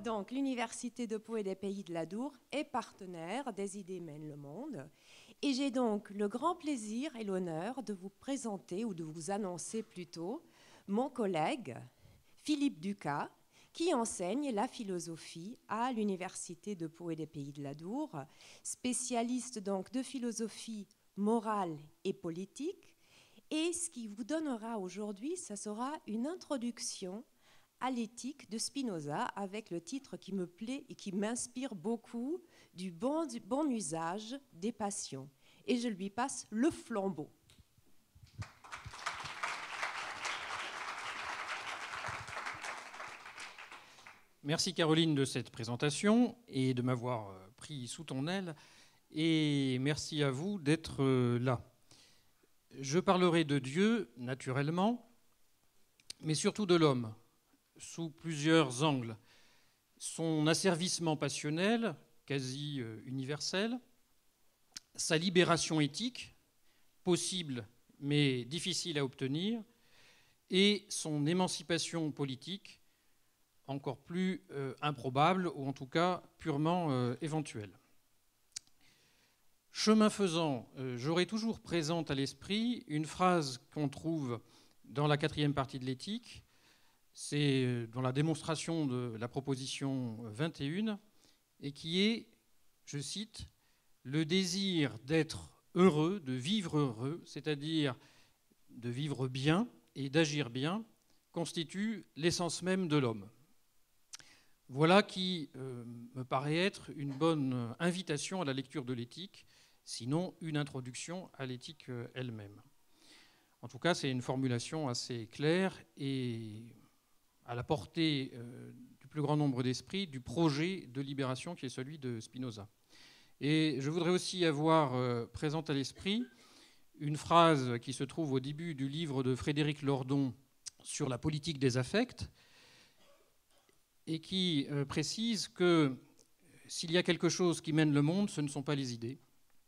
Donc, l'Université de Pau et des Pays de l'Adour est partenaire des Idées mènent le monde. Et j'ai donc le grand plaisir et l'honneur de vous présenter, ou de vous annoncer plutôt, mon collègue Philippe Ducas, qui enseigne la philosophie à l'Université de Pau et des Pays de l'Adour, spécialiste donc de philosophie morale et politique. Et ce qu'il vous donnera aujourd'hui, ça sera une introduction à l'éthique de Spinoza, avec le titre qui me plaît et qui m'inspire beaucoup, du bon usage des passions. Et je lui passe le flambeau. Merci Caroline de cette présentation et de m'avoir pris sous ton aile. Et merci à vous d'être là. Je parlerai de Dieu, naturellement, mais surtout de l'homme, sous plusieurs angles. Son asservissement passionnel, quasi universel, sa libération éthique, possible mais difficile à obtenir, et son émancipation politique, encore plus improbable, ou en tout cas purement éventuelle. Chemin faisant, j'aurai toujours présente à l'esprit une phrase qu'on trouve dans la 4e partie de l'éthique, c'est dans la démonstration de la proposition 21, et qui est, je cite, « le désir d'être heureux, de vivre heureux, c'est-à-dire de vivre bien et d'agir bien, constitue l'essence même de l'homme ». Voilà qui me paraît être une bonne invitation à la lecture de l'éthique, sinon une introduction à l'éthique elle-même. En tout cas, c'est une formulation assez claire et à la portée du plus grand nombre d'esprits du projet de libération qui est celui de Spinoza. Et je voudrais aussi avoir présente à l'esprit une phrase qui se trouve au début du livre de Frédéric Lordon sur la politique des affects, et qui précise que s'il y a quelque chose qui mène le monde, ce ne sont pas les idées,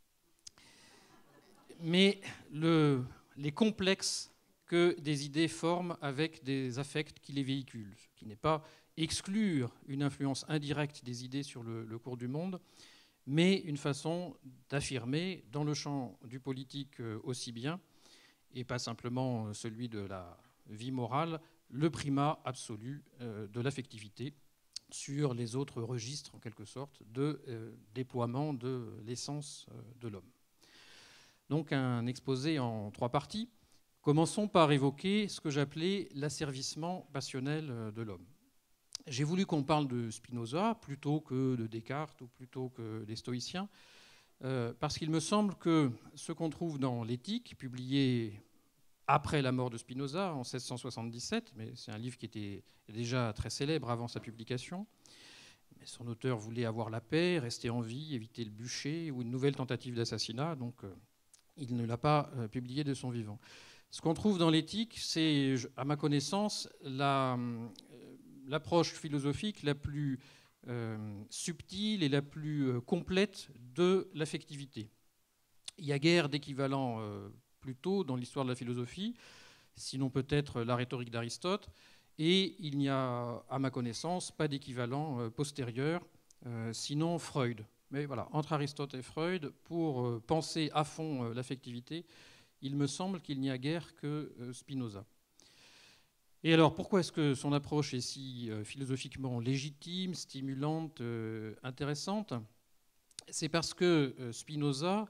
mais les complexes que des idées forment avec des affects qui les véhiculent, ce qui n'est pas exclure une influence indirecte des idées sur le cours du monde, mais une façon d'affirmer dans le champ du politique aussi bien, et pas simplement celui de la vie morale, le primat absolu de l'affectivité sur les autres registres, en quelque sorte, de déploiement de l'essence de l'homme. Donc un exposé en 3 parties. Commençons par évoquer ce que j'appelais l'asservissement passionnel de l'homme. J'ai voulu qu'on parle de Spinoza plutôt que de Descartes ou plutôt que des stoïciens, parce qu'il me semble que ce qu'on trouve dans l'Éthique, publié après la mort de Spinoza, en 1677, mais c'est un livre qui était déjà très célèbre avant sa publication. Mais son auteur voulait avoir la paix, rester en vie, éviter le bûcher ou une nouvelle tentative d'assassinat, donc il ne l'a pas publié de son vivant. Ce qu'on trouve dans l'Éthique, c'est, à ma connaissance, l'approche philosophique la plus subtile et la plus complète de l'affectivité. Il y a guère d'équivalent plus tôt dans l'histoire de la philosophie, sinon peut-être la rhétorique d'Aristote, et il n'y a, à ma connaissance, pas d'équivalent postérieur, sinon Freud. Mais voilà, entre Aristote et Freud, pour penser à fond l'affectivité, il me semble qu'il n'y a guère que Spinoza. Et alors, pourquoi est-ce que son approche est si philosophiquement légitime, stimulante, intéressante ? C'est parce que Spinoza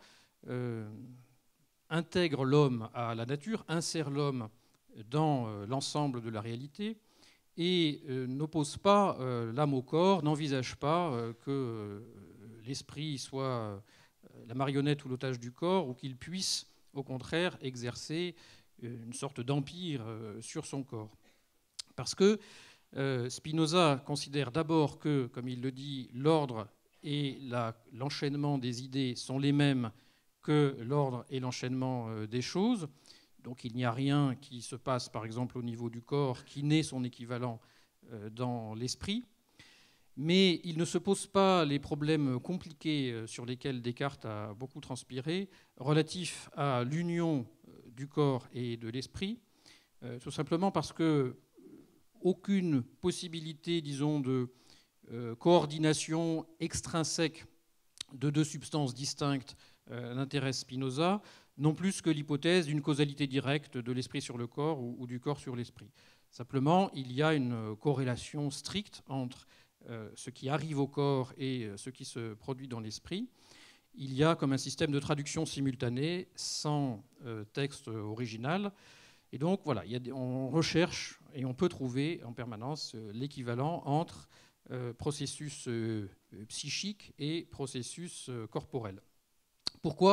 intègre l'homme à la nature, insère l'homme dans l'ensemble de la réalité et n'oppose pas l'âme au corps, n'envisage pas que l'esprit soit la marionnette ou l'otage du corps, ou qu'il puisse, au contraire, exercer une sorte d'empire sur son corps. Parce que Spinoza considère d'abord que, comme il le dit, l'ordre et l'enchaînement des idées sont les mêmes que l'ordre et l'enchaînement des choses. Donc il n'y a rien qui se passe, par exemple, au niveau du corps, qui n'ait son équivalent dans l'esprit. Mais il ne se pose pas les problèmes compliqués sur lesquels Descartes a beaucoup transpiré, relatifs à l'union du corps et de l'esprit, tout simplement parce que aucune possibilité, disons, de coordination extrinsèque de deux substances distinctes n'intéresse Spinoza, non plus que l'hypothèse d'une causalité directe de l'esprit sur le corps ou du corps sur l'esprit. Simplement, il y a une corrélation stricte entre ce qui arrive au corps et ce qui se produit dans l'esprit. Il y a comme un système de traduction simultanée sans texte original. Et donc, voilà, on recherche et on peut trouver en permanence l'équivalent entre processus psychique et processus corporel. Pourquoi ?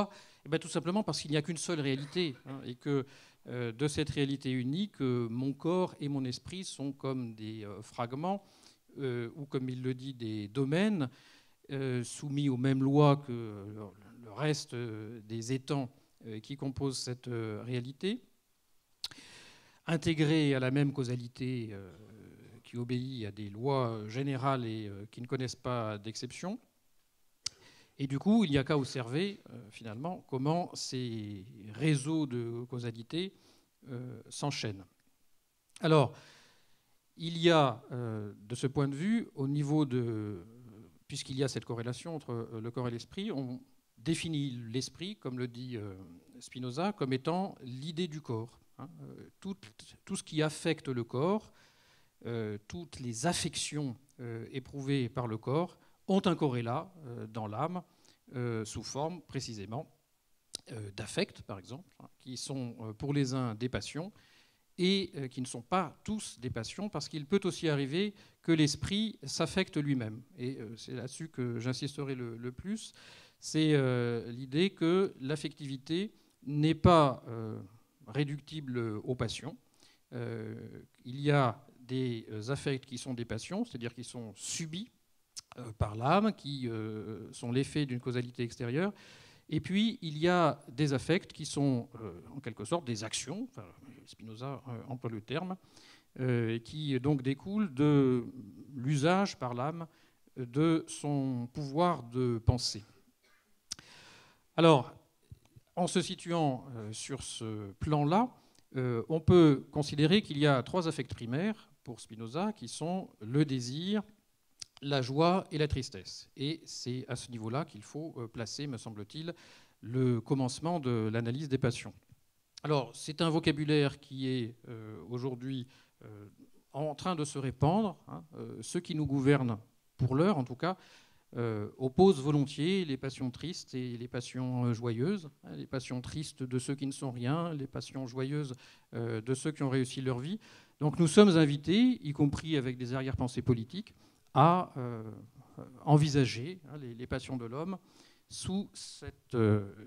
Eh bien, tout simplement parce qu'il n'y a qu'une seule réalité, hein, et que de cette réalité unique, mon corps et mon esprit sont comme des fragments, ou comme il le dit, des domaines, soumis aux mêmes lois que le reste des étangs qui composent cette réalité, intégrés à la même causalité qui obéit à des lois générales et qui ne connaissent pas d'exception. Et du coup, il n'y a qu'à observer finalement comment ces réseaux de causalité s'enchaînent. Alors, il y a, de ce point de vue, au niveau de... Puisqu'il y a cette corrélation entre le corps et l'esprit, on définit l'esprit, comme le dit Spinoza, comme étant l'idée du corps. Hein. Tout ce qui affecte le corps, toutes les affections éprouvées par le corps, ont un corrélat dans l'âme sous forme précisément d'affects, par exemple, hein, qui sont pour les uns des passions et qui ne sont pas tous des passions, parce qu'il peut aussi arriver que l'esprit s'affecte lui-même. Et c'est là-dessus que j'insisterai le plus. C'est l'idée que l'affectivité n'est pas réductible aux passions. Il y a des affects qui sont des passions, c'est-à-dire qui sont subis par l'âme, qui sont l'effet d'une causalité extérieure. Et puis, il y a des affects qui sont, en quelque sorte, des actions, enfin, Spinoza emploie le terme, qui donc découlent de l'usage par l'âme de son pouvoir de penser. Alors, en se situant sur ce plan-là, on peut considérer qu'il y a trois affects primaires pour Spinoza, qui sont le désir, la joie et la tristesse. Et c'est à ce niveau-là qu'il faut placer, me semble-t-il, le commencement de l'analyse des passions. Alors, c'est un vocabulaire qui est aujourd'hui en train de se répandre. Hein. Ceux qui nous gouvernent, pour l'heure en tout cas, opposent volontiers les passions tristes et les passions joyeuses. Hein, les passions tristes de ceux qui ne sont rien, les passions joyeuses de ceux qui ont réussi leur vie. Donc nous sommes invités, y compris avec des arrière-pensées politiques, à envisager les passions de l'homme sous cet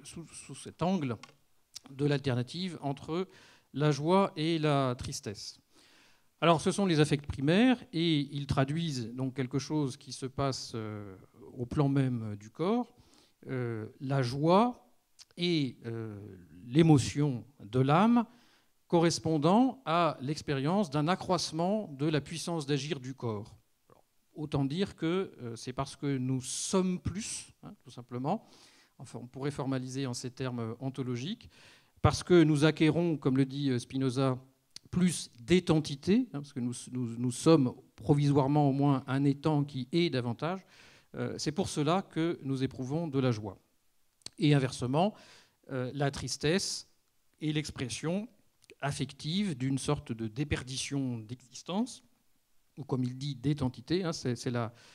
angle de l'alternative entre la joie et la tristesse. Alors, ce sont les affects primaires, et ils traduisent donc quelque chose qui se passe au plan même du corps. La joie et l'émotion de l'âme correspondant à l'expérience d'un accroissement de la puissance d'agir du corps. Autant dire que c'est parce que nous sommes plus, hein, tout simplement, enfin on pourrait formaliser en ces termes ontologiques, parce que nous acquérons, comme le dit Spinoza, plus d'étantité, hein, parce que nous sommes provisoirement au moins un étant qui est davantage, c'est pour cela que nous éprouvons de la joie. Et inversement, la tristesse est l'expression affective d'une sorte de déperdition d'existence, ou comme il dit, d'étantité, hein, c'est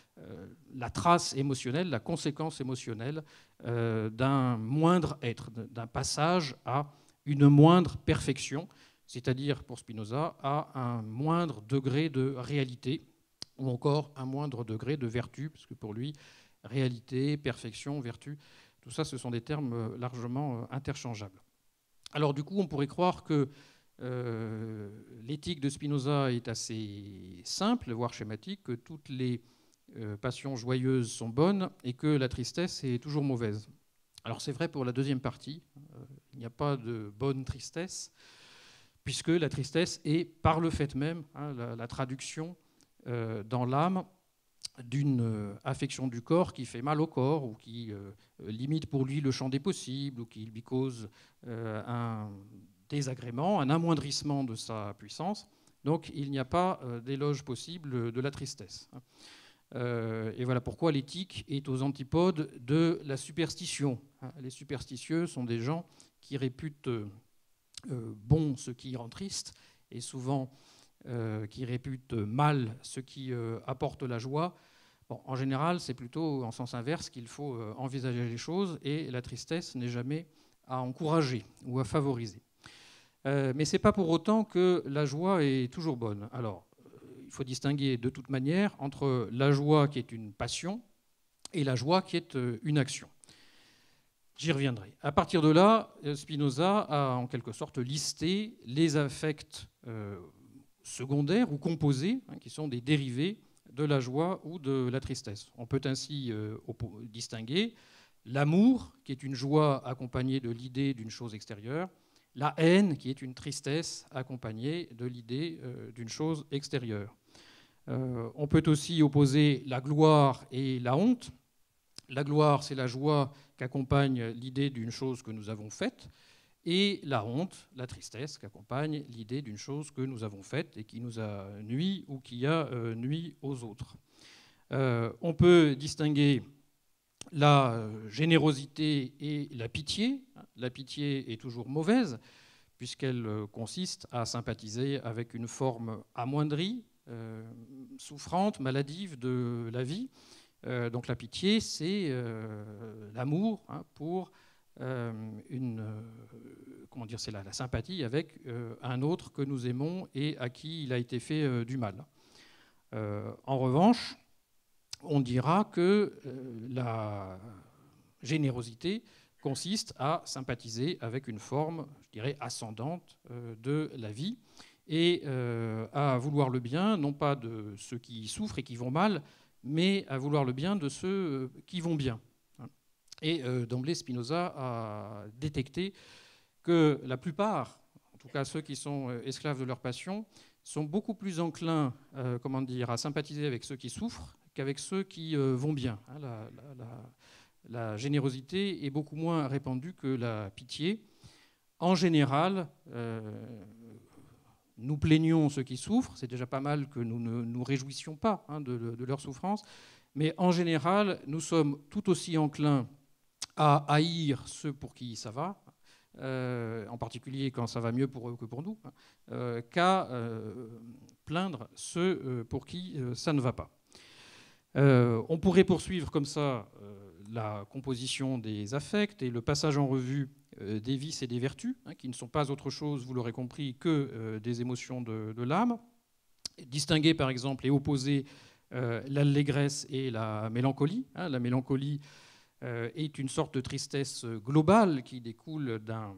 la trace émotionnelle, la conséquence émotionnelle d'un moindre être, d'un passage à une moindre perfection, c'est-à-dire, pour Spinoza, à un moindre degré de réalité, ou encore un moindre degré de vertu, parce que pour lui, réalité, perfection, vertu, tout ça, ce sont des termes largement interchangeables. Alors du coup, on pourrait croire que l'éthique de Spinoza est assez simple, voire schématique, que toutes les passions joyeuses sont bonnes et que la tristesse est toujours mauvaise. Alors c'est vrai pour la deuxième partie, il n'y a pas de bonne tristesse, puisque la tristesse est, par le fait même, hein, la traduction dans l'âme d'une affection du corps qui fait mal au corps, ou qui limite pour lui le champ des possibles, ou qui lui cause un désagrément, un amoindrissement de sa puissance. Donc il n'y a pas d'éloge possible de la tristesse. Et voilà pourquoi l'éthique est aux antipodes de la superstition. Les superstitieux sont des gens qui réputent bon ce qui rend triste et souvent qui réputent mal ce qui apporte la joie. Bon, en général, c'est plutôt en sens inverse qu'il faut envisager les choses, et la tristesse n'est jamais à encourager ou à favoriser. Mais ce n'est pas pour autant que la joie est toujours bonne. Alors, il faut distinguer de toute manière entre la joie qui est une passion et la joie qui est une action. J'y reviendrai. À partir de là, Spinoza a en quelque sorte listé les affects secondaires ou composés, qui sont des dérivés de la joie ou de la tristesse. On peut ainsi distinguer l'amour, qui est une joie accompagnée de l'idée d'une chose extérieure, la haine, qui est une tristesse accompagnée de l'idée d'une chose extérieure. On peut aussi opposer la gloire et la honte. La gloire, c'est la joie qu'accompagne l'idée d'une chose que nous avons faite, et la honte, la tristesse, qu'accompagne l'idée d'une chose que nous avons faite et qui nous a nui ou qui a nui aux autres. On peut distinguer la générosité et la pitié. La pitié est toujours mauvaise, puisqu'elle consiste à sympathiser avec une forme amoindrie, souffrante, maladive de la vie. Donc la pitié, c'est l'amour pour c'est la sympathie avec un autre que nous aimons et à qui il a été fait du mal. En revanche, on dira que la générosité consiste à sympathiser avec une forme, je dirais, ascendante de la vie et à vouloir le bien, non pas de ceux qui souffrent et qui vont mal, mais à vouloir le bien de ceux qui vont bien. Et d'emblée, Spinoza a détecté que la plupart, en tout cas ceux qui sont esclaves de leur passion, sont beaucoup plus enclins à sympathiser avec ceux qui souffrent qu'avec ceux qui vont bien. La générosité est beaucoup moins répandue que la pitié. En général, nous plaignons ceux qui souffrent, c'est déjà pas mal que nous ne nous réjouissions pas de leur souffrance, mais en général, nous sommes tout aussi enclins à haïr ceux pour qui ça va, en particulier quand ça va mieux pour eux que pour nous, qu'à plaindre ceux pour qui ça ne va pas. On pourrait poursuivre comme ça la composition des affects et le passage en revue des vices et des vertus, qui ne sont pas autre chose, vous l'aurez compris, que des émotions de l'âme. Distinguer par exemple et opposer l'allégresse et la mélancolie. La mélancolie est une sorte de tristesse globale qui découle d'un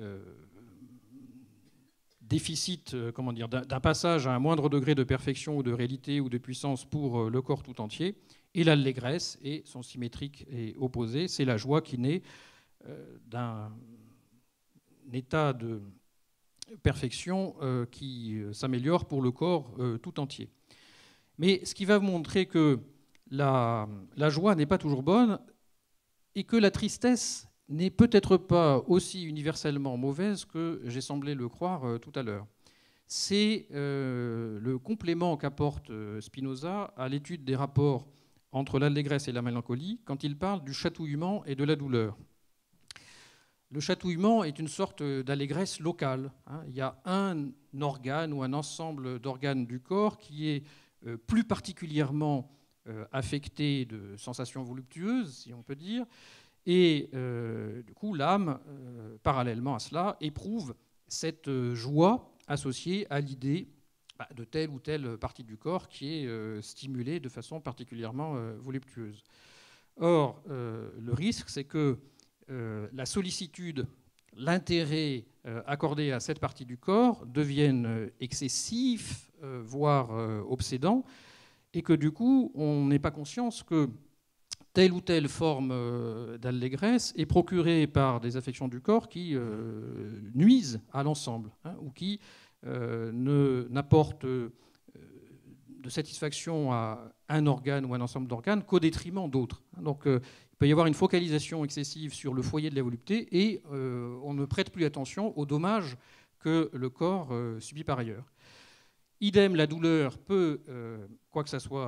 déficit, d'un passage à un moindre degré de perfection ou de réalité ou de puissance pour le corps tout entier. Et l'allégresse est son symétrique et opposé, c'est la joie qui naît d'un état de perfection qui s'améliore pour le corps tout entier. Mais ce qui va vous montrer que la joie n'est pas toujours bonne et que la tristesse n'est peut-être pas aussi universellement mauvaise que j'ai semblé le croire tout à l'heure. C'est le complément qu'apporte Spinoza à l'étude des rapports entre l'allégresse et la mélancolie quand il parle du chatouillement et de la douleur. Le chatouillement est une sorte d'allégresse locale. Il y a un organe ou un ensemble d'organes du corps qui est plus particulièrement affecté de sensations voluptueuses, si on peut dire, et du coup l'âme, parallèlement à cela, éprouve cette joie associée à l'idée de telle ou telle partie du corps qui est stimulée de façon particulièrement voluptueuse. Or, le risque, c'est que la sollicitude, l'intérêt accordé à cette partie du corps deviennent excessifs, voire obsédants, et que du coup, on n'ait pas conscience que telle ou telle forme d'allégresse est procurée par des affections du corps qui nuisent à l'ensemble, ou qui n'apportent de satisfaction à un organe ou un ensemble d'organes qu'au détriment d'autres. Donc, il peut y avoir une focalisation excessive sur le foyer de la volupté et on ne prête plus attention aux dommages que le corps subit par ailleurs. Idem, la douleur peut, quoi que ça soit,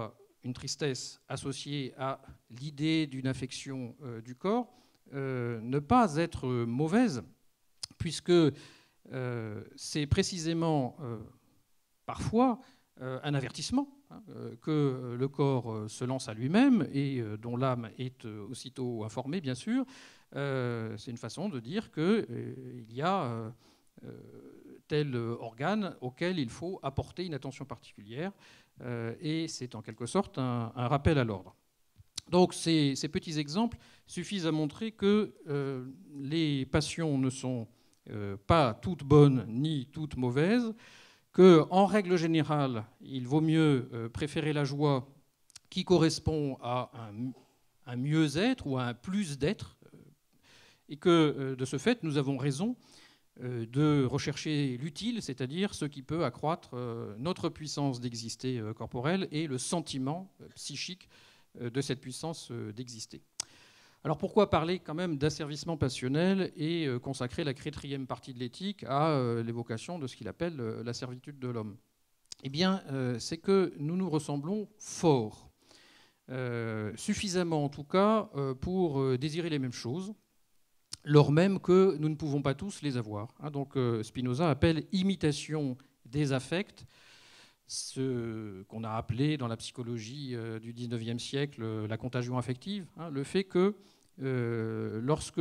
une tristesse associée à l'idée d'une affection du corps ne pas être mauvaise, puisque c'est précisément parfois un avertissement que le corps se lance à lui-même et dont l'âme est aussitôt informée, bien sûr. C'est une façon de dire qu'il y a tel organe auquel il faut apporter une attention particulière, et c'est en quelque sorte un rappel à l'ordre. Donc ces petits exemples suffisent à montrer que les passions ne sont pas toutes bonnes ni toutes mauvaises, qu'en règle générale, il vaut mieux préférer la joie qui correspond à un mieux-être ou à un plus-d'être, et que de ce fait, nous avons raison de rechercher l'utile, c'est-à-dire ce qui peut accroître notre puissance d'exister corporelle et le sentiment psychique de cette puissance d'exister. Alors pourquoi parler quand même d'asservissement passionnel et consacrer la 4e partie de l'éthique à l'évocation de ce qu'il appelle la servitude de l'homme? Eh bien, c'est que nous nous ressemblons fort, suffisamment en tout cas pour désirer les mêmes choses, lors même que nous ne pouvons pas tous les avoir. Donc Spinoza appelle imitation des affects ce qu'on a appelé dans la psychologie du XIXe siècle la contagion affective, le fait que lorsque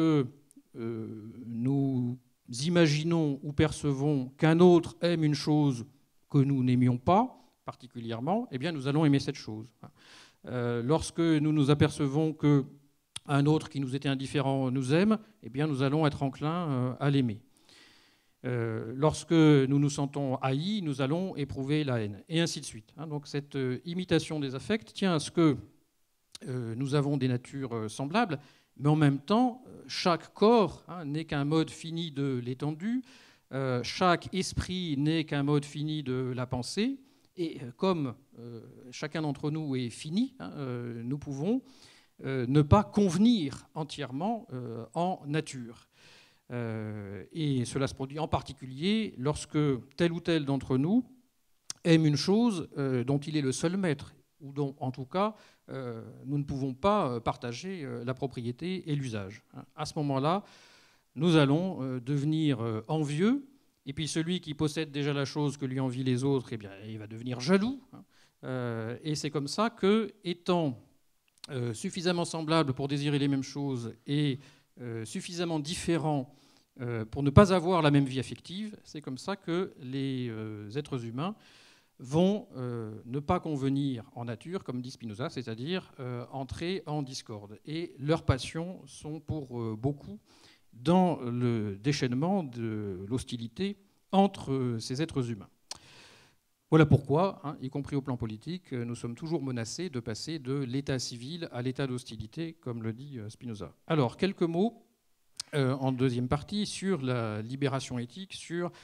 nous imaginons ou percevons qu'un autre aime une chose que nous n'aimions pas particulièrement, eh bien nous allons aimer cette chose. Lorsque nous nous apercevons qu'un autre qui nous était indifférent nous aime, eh bien nous allons être enclins à l'aimer. Lorsque nous nous sentons haïs, nous allons éprouver la haine, et ainsi de suite. Donc cette imitation des affects tient à ce que nous avons des natures semblables, mais en même temps, chaque corps n'est qu'un mode fini de l'étendue, chaque esprit n'est qu'un mode fini de la pensée, et comme chacun d'entre nous est fini, nous pouvons ne pas convenir entièrement en nature. Et cela se produit en particulier lorsque tel ou tel d'entre nous aime une chose dont il est le seul maître, ou dont, en tout cas, nous ne pouvons pas partager la propriété et l'usage. À ce moment-là, nous allons devenir envieux, et puis celui qui possède déjà la chose que lui envient les autres, eh bien, il va devenir jaloux. Et c'est comme ça que, étant suffisamment semblables pour désirer les mêmes choses et suffisamment différents pour ne pas avoir la même vie affective, c'est comme ça que les êtres humains vont ne pas convenir en nature, comme dit Spinoza, c'est-à-dire entrer en discorde. Et leurs passions sont pour beaucoup dans le déchaînement de l'hostilité entre ces êtres humains. Voilà pourquoi, y compris au plan politique, nous sommes toujours menacés de passer de l'état civil à l'état d'hostilité, comme le dit Spinoza. Alors, quelques mots en deuxième partie sur la libération éthique, sur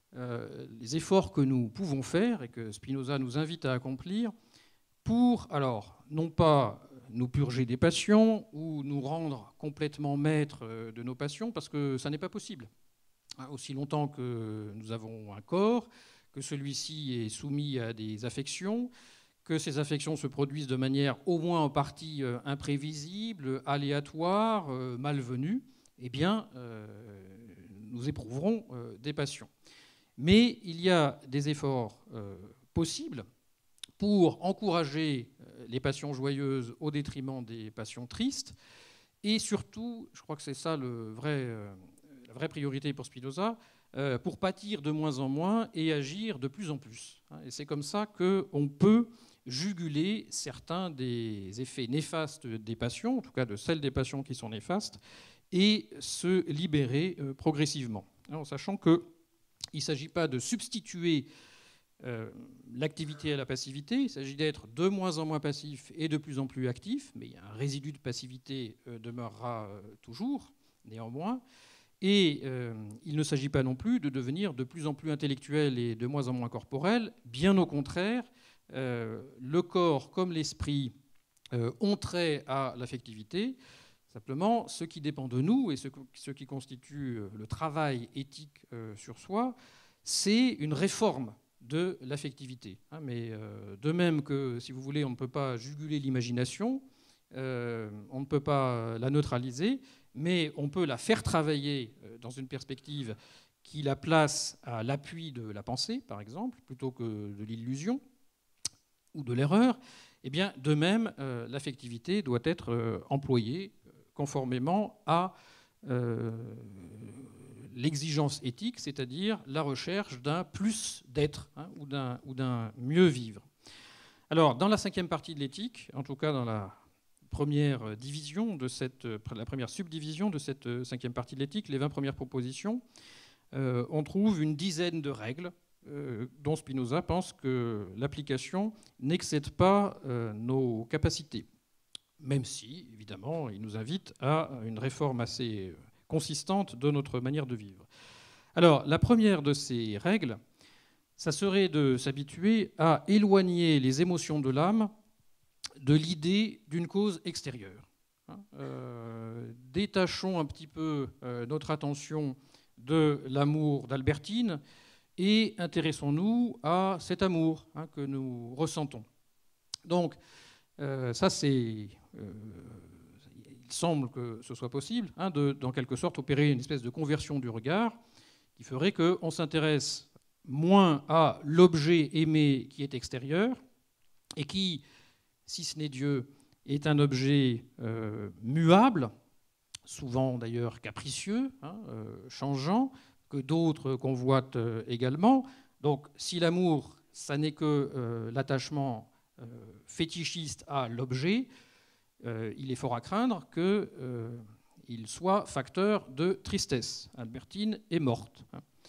les efforts que nous pouvons faire et que Spinoza nous invite à accomplir pour, alors, non pas nous purger des passions ou nous rendre complètement maîtres de nos passions, parce que ça n'est pas possible. Aussi longtemps que nous avons un corps, que celui-ci est soumis à des affections, que ces affections se produisent de manière au moins en partie imprévisible, aléatoire, malvenue, eh bien, nous éprouverons des passions. Mais il y a des efforts possibles pour encourager les passions joyeuses au détriment des passions tristes. Et surtout, je crois que c'est ça la vraie priorité pour Spinoza, pour pâtir de moins en moins et agir de plus en plus. Et c'est comme ça qu'on peut juguler certains des effets néfastes des passions, en tout cas de celles des passions qui sont néfastes, et se libérer progressivement. En sachant qu'il ne s'agit pas de substituer l'activité à la passivité, il s'agit d'être de moins en moins passif et de plus en plus actif, mais un résidu de passivité demeurera toujours, néanmoins. Et il ne s'agit pas non plus de devenir de plus en plus intellectuel et de moins en moins corporel. Bien au contraire, le corps comme l'esprit ont trait à l'affectivité. Simplement, ce qui dépend de nous et ce qui constitue le travail éthique sur soi, c'est une réforme de l'affectivité. Mais de même que, si vous voulez, on ne peut pas juguler l'imagination, on ne peut pas la neutraliser, mais on peut la faire travailler dans une perspective qui la place à l'appui de la pensée, par exemple, plutôt que de l'illusion ou de l'erreur. Eh bien, de même, l'affectivité doit être employée conformément à l'exigence éthique, c'est-à-dire la recherche d'un plus d'être, ou d'un mieux vivre. Alors, dans la 5e partie de l'éthique, en tout cas dans la première division de la première subdivision de cette 5e partie de l'éthique, les 20 premières propositions, on trouve une dizaine de règles dont Spinoza pense que l'application n'excède pas nos capacités, même si, évidemment, il nous invite à une réforme assez consistante de notre manière de vivre. Alors, la première de ces règles, ça serait de s'habituer à éloigner les émotions de l'âme de l'idée d'une cause extérieure. Détachons un petit peu notre attention de l'amour d'Albertine et intéressons-nous à cet amour que nous ressentons. Donc, ça, il semble que ce soit possible, d'en quelque sorte opérer une espèce de conversion du regard qui ferait qu'on s'intéresse moins à l'objet aimé qui est extérieur et qui, si ce n'est Dieu, est un objet muable, souvent d'ailleurs capricieux, changeant, que d'autres convoitent également. Donc si l'amour, ça n'est que l'attachement fétichiste à l'objet, il est fort à craindre qu'il soit facteur de tristesse. Albertine est morte.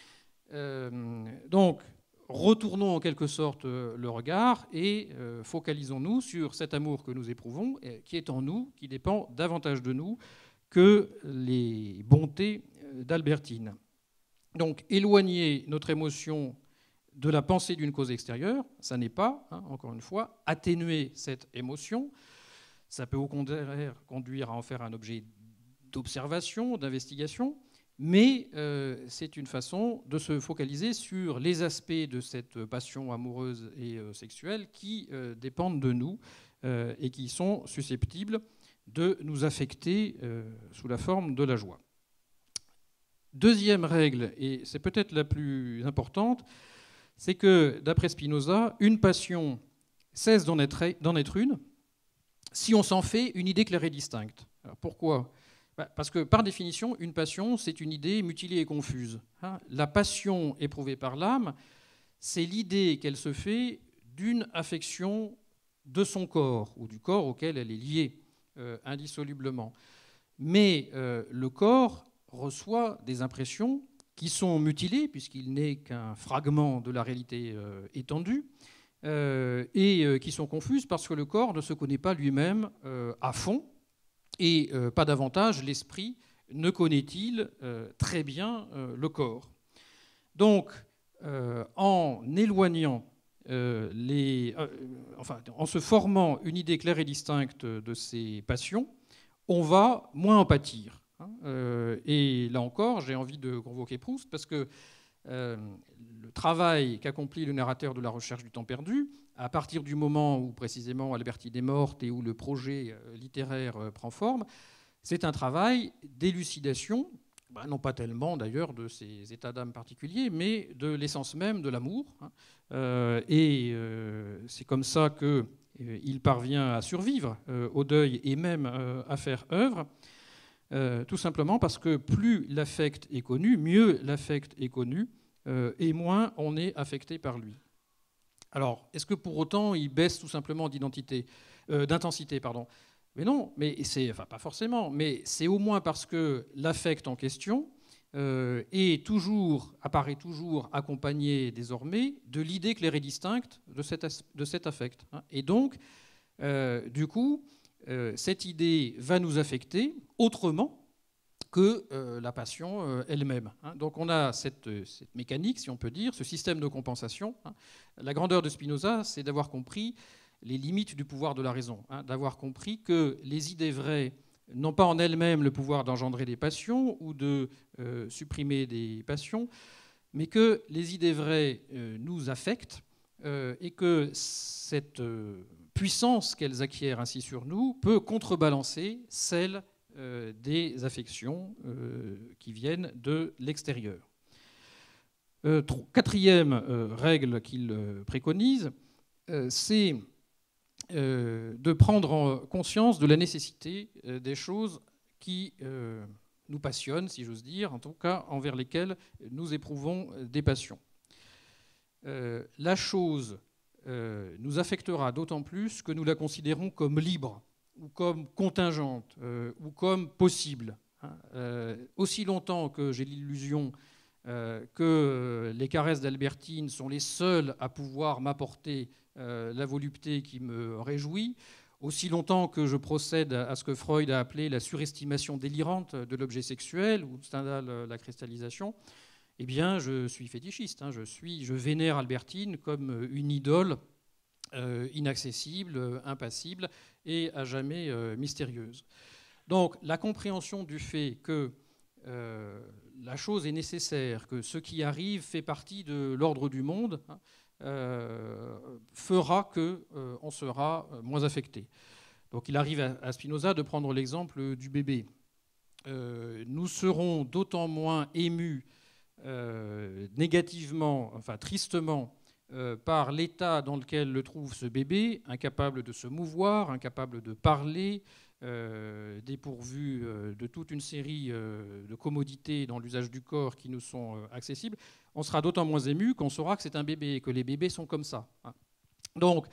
Donc, retournons en quelque sorte le regard et focalisons-nous sur cet amour que nous éprouvons, qui est en nous, qui dépend davantage de nous que les bontés d'Albertine. Donc, éloigner notre émotion de la pensée d'une cause extérieure, ça n'est pas, encore une fois, atténuer cette émotion. Ça peut au contraire conduire à en faire un objet d'observation, d'investigation, mais c'est une façon de se focaliser sur les aspects de cette passion amoureuse et sexuelle qui dépendent de nous et qui sont susceptibles de nous affecter sous la forme de la joie. Deuxième règle, et c'est peut-être la plus importante, c'est que, d'après Spinoza, une passion cesse d'en être une si on s'en fait une idée claire et distincte. Alors pourquoi ? Parce que, par définition, une passion, c'est une idée mutilée et confuse. La passion éprouvée par l'âme, c'est l'idée qu'elle se fait d'une affection de son corps, ou du corps auquel elle est liée indissolublement. Mais le corps reçoit des impressions qui sont mutilées, puisqu'il n'est qu'un fragment de la réalité étendue, et qui sont confuses parce que le corps ne se connaît pas lui-même à fond, et pas davantage l'esprit ne connaît-il très bien le corps. Donc, en éloignant en se formant une idée claire et distincte de ces passions, on va moins en pâtir. Et là encore, j'ai envie de convoquer Proust, parce que le travail qu'accomplit le narrateur de La Recherche du temps perdu, à partir du moment où précisément Albertine est morte et où le projet littéraire prend forme, c'est un travail d'élucidation, non pas tellement d'ailleurs de ses états d'âme particuliers, mais de l'essence même de l'amour. Et c'est comme ça qu'il parvient à survivre au deuil et même à faire œuvre. Tout simplement parce que plus l'affect est connu, mieux l'affect est connu, et moins on est affecté par lui. Alors, est-ce que pour autant il baisse tout simplement d'intensité ? Mais non, mais pas forcément, mais c'est au moins parce que l'affect en question apparaît toujours accompagné désormais de l'idée claire et distincte de cet affect. Et donc, du coup, cette idée va nous affecter autrement que la passion elle-même. Donc on a cette mécanique, si on peut dire, ce système de compensation. La grandeur de Spinoza, c'est d'avoir compris les limites du pouvoir de la raison, d'avoir compris que les idées vraies n'ont pas en elles-mêmes le pouvoir d'engendrer des passions ou de supprimer des passions, mais que les idées vraies nous affectent et que cette puissance qu'elles acquièrent ainsi sur nous peut contrebalancer celle des affections qui viennent de l'extérieur. Quatrième règle qu'il préconise, c'est de prendre conscience de la nécessité des choses qui nous passionnent, si j'ose dire, en tout cas envers lesquelles nous éprouvons des passions. La chose nous affectera d'autant plus que nous la considérons comme libre, ou comme contingente, ou comme possible. Aussi longtemps que j'ai l'illusion que les caresses d'Albertine sont les seules à pouvoir m'apporter la volupté qui me réjouit, aussi longtemps que je procède à ce que Freud a appelé la surestimation délirante de l'objet sexuel, ou Stendhal la cristallisation, eh bien, je suis fétichiste. Je vénère Albertine comme une idole inaccessible, impassible et à jamais mystérieuse. Donc, la compréhension du fait que la chose est nécessaire, que ce qui arrive fait partie de l'ordre du monde, fera qu'on sera moins affecté. Donc il arrive à Spinoza de prendre l'exemple du bébé. Nous serons d'autant moins émus négativement, enfin tristement, par l'état dans lequel le trouve ce bébé, incapable de se mouvoir, incapable de parler, dépourvu de toute une série de commodités dans l'usage du corps qui nous sont accessibles, on sera d'autant moins ému qu'on saura que c'est un bébé et que les bébés sont comme ça. Donc,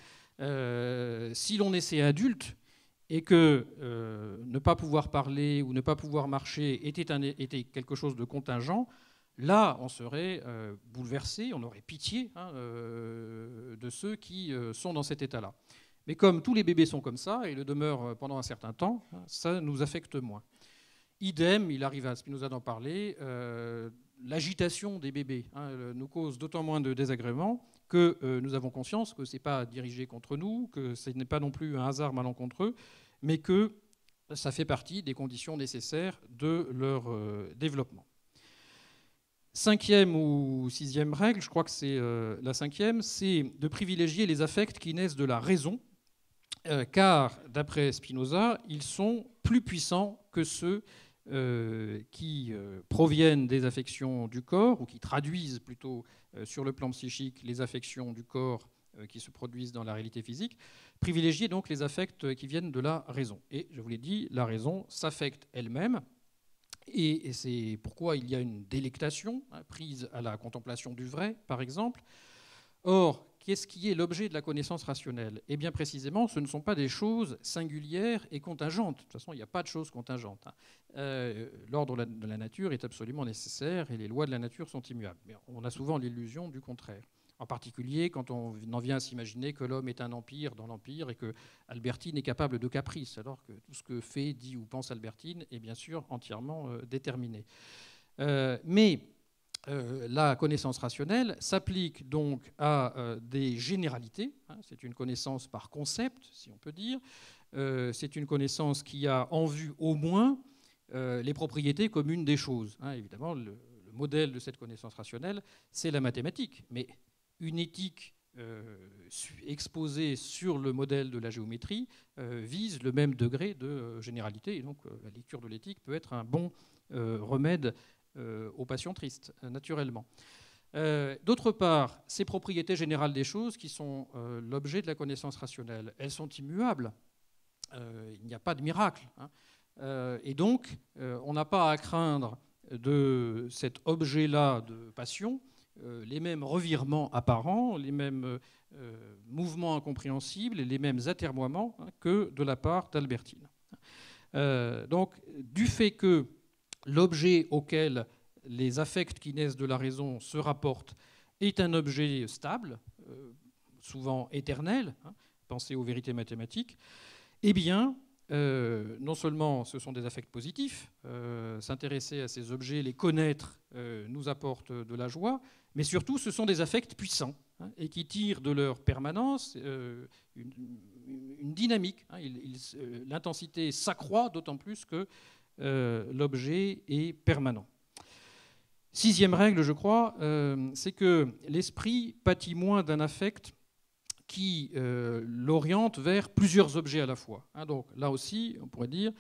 si l'on naissait adulte et que ne pas pouvoir parler ou ne pas pouvoir marcher était quelque chose de contingent, là, on serait bouleversé, on aurait pitié de ceux qui sont dans cet état-là. Mais comme tous les bébés sont comme ça, et le demeurent pendant un certain temps, ça nous affecte moins. Idem, il arrive à Spinoza d'en parler, l'agitation des bébés nous cause d'autant moins de désagréments que nous avons conscience que ce n'est pas dirigé contre nous, que ce n'est pas non plus un hasard malencontreux, mais que ça fait partie des conditions nécessaires de leur développement. Cinquième ou sixième règle, je crois que c'est la cinquième, c'est de privilégier les affects qui naissent de la raison, car, d'après Spinoza, ils sont plus puissants que ceux qui proviennent des affections du corps, ou qui traduisent plutôt sur le plan psychique les affections du corps qui se produisent dans la réalité physique. Privilégier donc les affects qui viennent de la raison. Et je vous l'ai dit, la raison s'affecte elle-même. Et c'est pourquoi il y a une délectation prise à la contemplation du vrai, par exemple. Or, qu'est-ce qui est l'objet de la connaissance rationnelle ? Eh bien, précisément, ce ne sont pas des choses singulières et contingentes. De toute façon, il n'y a pas de choses contingentes. L'ordre de la nature est absolument nécessaire et les lois de la nature sont immuables. Mais on a souvent l'illusion du contraire. En particulier quand on en vient à s'imaginer que l'homme est un empire dans l'empire et que Albertine est capable de caprice, alors que tout ce que fait, dit ou pense Albertine est bien sûr entièrement déterminé. Mais la connaissance rationnelle s'applique donc à des généralités. C'est une connaissance par concept, si on peut dire. C'est une connaissance qui a en vue au moins les propriétés communes des choses. Évidemment, le modèle de cette connaissance rationnelle, c'est la mathématique. Mais une éthique exposée sur le modèle de la géométrie vise le même degré de généralité. Et donc, la lecture de l'éthique peut être un bon remède aux passions tristes, naturellement. D'autre part, ces propriétés générales des choses qui sont l'objet de la connaissance rationnelle, elles sont immuables. Il n'y a pas de miracle. Et donc, on n'a pas à craindre de cet objet-là de passion les mêmes revirements apparents, les mêmes mouvements incompréhensibles et les mêmes atermoiements que de la part d'Albertine. Donc, du fait que l'objet auquel les affects qui naissent de la raison se rapportent est un objet stable, souvent éternel, pensez aux vérités mathématiques, eh bien, non seulement ce sont des affects positifs, s'intéresser à ces objets, les connaître, nous apporte de la joie, mais surtout ce sont des affects puissants et qui tirent de leur permanence une dynamique. L'intensité s'accroît d'autant plus que l'objet est permanent. Sixième règle, je crois, c'est que l'esprit pâtit moins d'un affect qui l'oriente vers plusieurs objets à la fois. Donc là aussi, on pourrait dire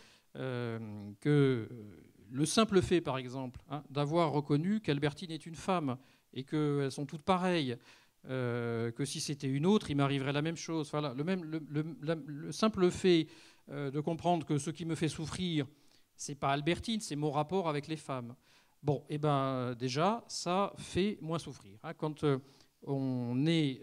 que le simple fait, par exemple, d'avoir reconnu qu'Albertine est une femme et qu'elles sont toutes pareilles, que si c'était une autre, il m'arriverait la même chose. Voilà, le simple fait de comprendre que ce qui me fait souffrir, c'est pas Albertine, c'est mon rapport avec les femmes. Bon, et ben déjà, ça fait moins souffrir. Quand on est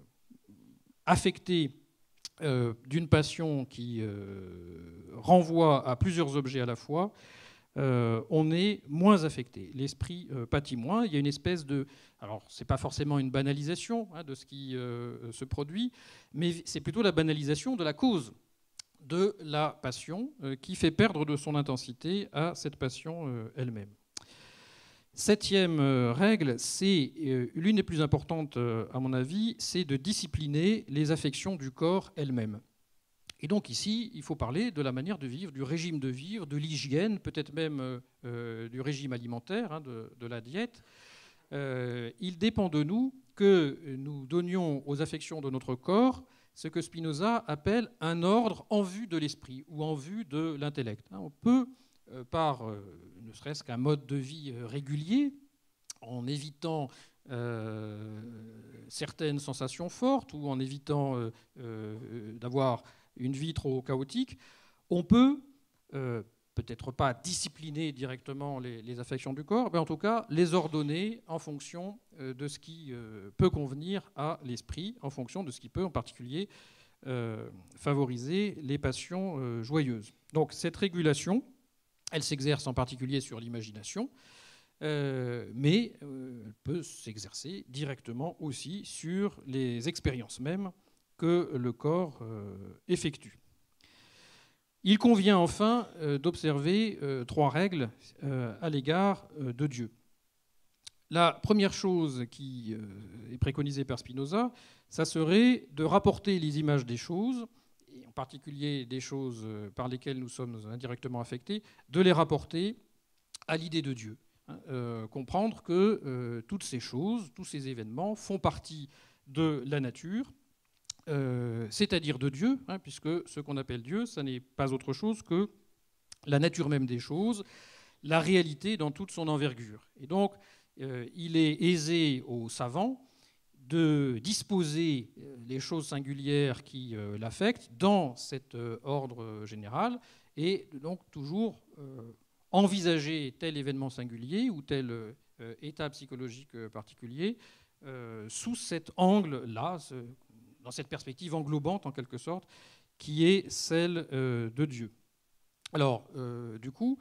affecté d'une passion qui renvoie à plusieurs objets à la fois, on est moins affecté. L'esprit pâtit moins. Il y a une espèce de... Alors, ce n'est pas forcément une banalisation de ce qui se produit, mais c'est plutôt la banalisation de la cause de la passion qui fait perdre de son intensité à cette passion elle-même. Septième règle, c'est l'une des plus importantes à mon avis, c'est de discipliner les affections du corps elles-mêmes. Et donc ici, il faut parler de la manière de vivre, du régime de vivre, de l'hygiène, peut-être même du régime alimentaire, de la diète. Il dépend de nous que nous donnions aux affections de notre corps ce que Spinoza appelle un ordre en vue de l'esprit ou en vue de l'intellect. On peut, par ne serait-ce qu'un mode de vie régulier, en évitant certaines sensations fortes ou en évitant d'avoir une vie trop chaotique, on peut, peut-être pas discipliner directement les affections du corps, mais en tout cas les ordonner en fonction de ce qui peut convenir à l'esprit, en fonction de ce qui peut en particulier favoriser les passions joyeuses. Donc cette régulation, elle s'exerce en particulier sur l'imagination, mais elle peut s'exercer directement aussi sur les expériences mêmes que le corps effectue. Il convient enfin d'observer trois règles à l'égard de Dieu. La première chose qui est préconisée par Spinoza, ça serait de rapporter les images des choses, et en particulier des choses par lesquelles nous sommes indirectement affectés, de les rapporter à l'idée de Dieu. Comprendre que toutes ces choses, tous ces événements font partie de la nature, c'est-à-dire de Dieu, puisque ce qu'on appelle Dieu, ça n'est pas autre chose que la nature même des choses, la réalité dans toute son envergure. Et donc, il est aisé aux savants de disposer les choses singulières qui l'affectent dans cet ordre général et donc toujours envisager tel événement singulier ou tel état psychologique particulier sous cet angle-là, dans cette perspective englobante en quelque sorte, qui est celle de Dieu. Alors, du coup,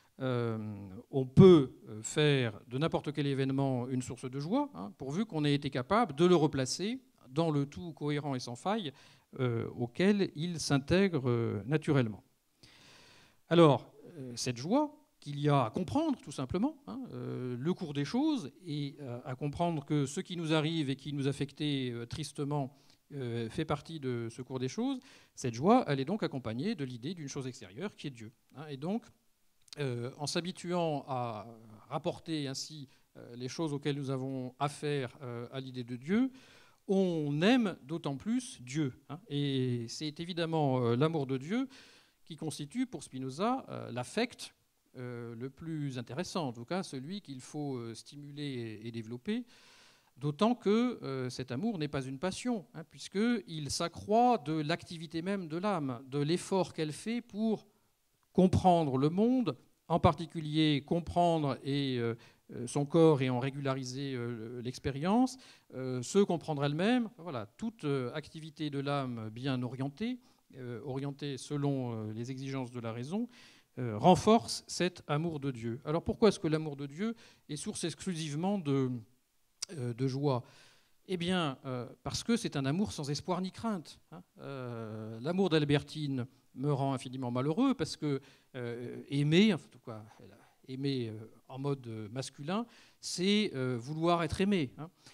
on peut faire de n'importe quel événement une source de joie, pourvu qu'on ait été capable de le replacer dans le tout cohérent et sans faille auquel il s'intègre naturellement. Alors, cette joie qu'il y a à comprendre, tout simplement, le cours des choses, et à comprendre que ce qui nous arrive et qui nous affectait tristement fait partie de ce cours des choses, cette joie, elle est donc accompagnée de l'idée d'une chose extérieure qui est Dieu. Et donc, en s'habituant à rapporter ainsi les choses auxquelles nous avons affaire à l'idée de Dieu, on aime d'autant plus Dieu. Et c'est évidemment l'amour de Dieu qui constitue pour Spinoza l'affect le plus intéressant, en tout cas celui qu'il faut stimuler et développer, d'autant que cet amour n'est pas une passion, puisqu'il s'accroît de l'activité même de l'âme, de l'effort qu'elle fait pour comprendre le monde, en particulier comprendre son corps et en régulariser l'expérience, se comprendre elle-même. Voilà, toute activité de l'âme bien orientée, orientée selon les exigences de la raison, renforce cet amour de Dieu. Alors pourquoi est-ce que l'amour de Dieu est source exclusivement de joie? Eh bien, parce que c'est un amour sans espoir ni crainte. L'amour d'Albertine me rend infiniment malheureux parce que aimer, en tout cas, aimer en mode masculin, c'est vouloir être aimé.